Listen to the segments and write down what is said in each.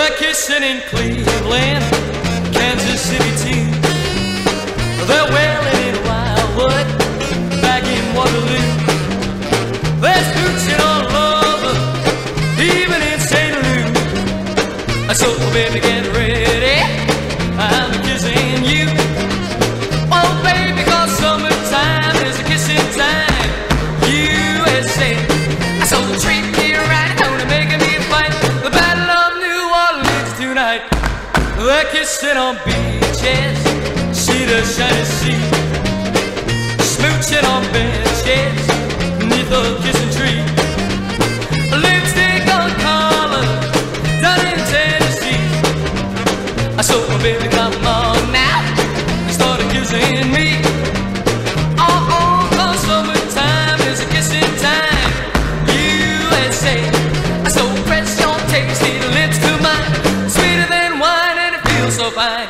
They're kissing in Cleveland, Kansas City too. They're wailing in Wildwood, back in Waterloo. They're scooching all over, even in St. Louis. So baby, get ready, I'm kissing you. Oh baby, 'cause summertime is a kissing time. USA, so treat me right, don't make me fight. The Battle of New Orleans tonight. They're kissing on beaches, see the shiny sea, smooching on benches, neath the kissing tree. Lipstick on collar, done in Tennessee. So baby, come on now, start kissing me. Oh, 'cause summertime is a kissing time. USA, so press your tasty lips to mine, sweeter than wine and it feels so fine.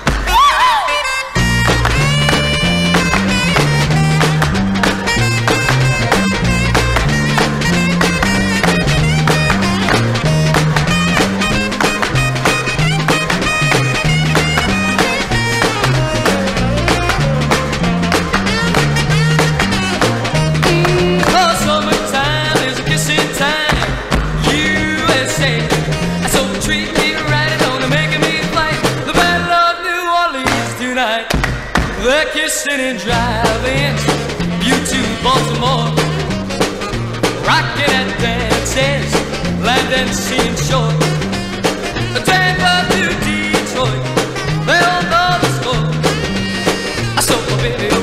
They're kissing and driving you to Baltimore, rocking at dances, land and sea and shore. Tampa to Detroit, they all know the score. So baby,